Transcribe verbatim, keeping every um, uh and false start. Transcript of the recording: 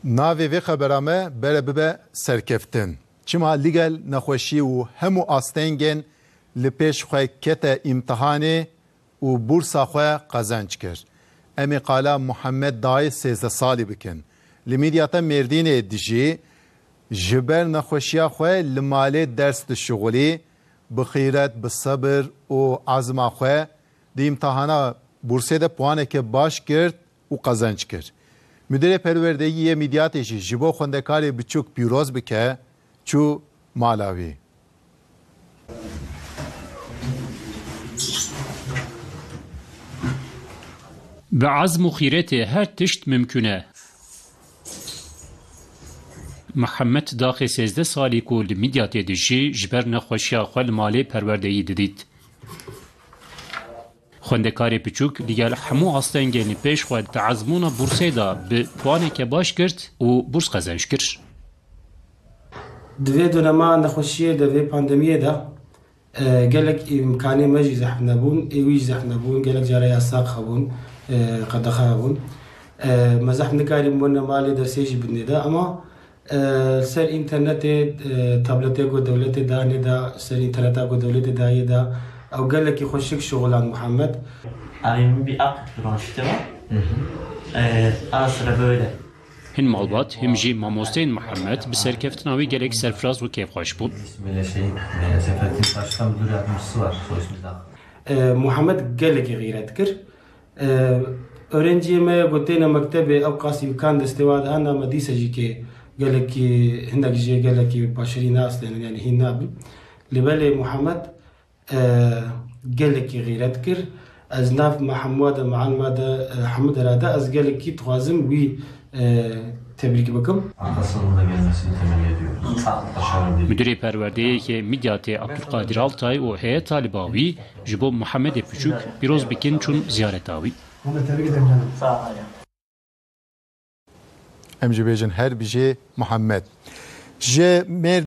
Navê vê xebera me bere bibe serkeftin. Çima ligel nexweşî û hemû astengên li pêş xwe kete îmtihanê û bursa xwe qezenc kir. Em ê qala Muhammed dayê sêzde salî bikin. Li Midyata Mêrdînê dijî ji ber nexweşiya xwe li malê ders dişuxulî, bi xîret, bi sebir û azma xwe di îmtihana bursê de puaneke baş girt û qezenc kir. Müdürê perwerdeyiyê Midyatê jî ji bo xwendekarê biçûk pîroz bike, çû mala wî. Bi azm û xîretê her tişt mümkün e. Muhammed daxê sêzde salî ku li Midyatê dijî ji ber nexweşiya xwe li malê perwerdeyî didît. Xwendekarê piçûk digel hemû astengên li pêş xwe di ezmûna bursê da bi puaneke baş girt û burs qezenc kir. Di vê dönemê nexweşiyê de vê pandemiyê de gelek imkanê me jî zehm nebûn, ê wî jî zehm nebûn, gelek care yasak hebûn, qedexe hebûn. Me zehm nikarîn bûne malê dersê jî binê de ama ser internetê, tabletê ku dewletê danê da, ser interneta ku dewletê dayê da ew gelekî xweşik şoxulan Muhammed. Evim bir ak branştı var. Ara sıra böyle. Hin malbat him jî mamosteyên Muhammed bi serkeftina wî gelek serfiraz û kêfxweş bûn. Böyle şey, Sefettin Taş'tan müdür yardımcısı var soy ismi. Muhammed gelekî xîret kir. Öğrenciyê me gotêne mektebê ew qas imkan destêwad hene me dîsa jî kê gelekî hinek jê gelekî başerî naslênin yani hîn nabin. Li belê Muhammed gelekî xîret kir. Ez nav me hemû de mealma de Hemed Era de ez gelekî dixwazim wî tebrik bikim. Arkasının da gelmesini temenni ediyoruz. Başarılı değil. Müdürê perwerdeyekê Midyatê Abdulkadir Altay û heyeta li ba wî ji bo Muhammedê piçûk pîroz bikin çûn ziyareta wî. Sağ ol. Em jî bêjin her bijê Muhammed. Ji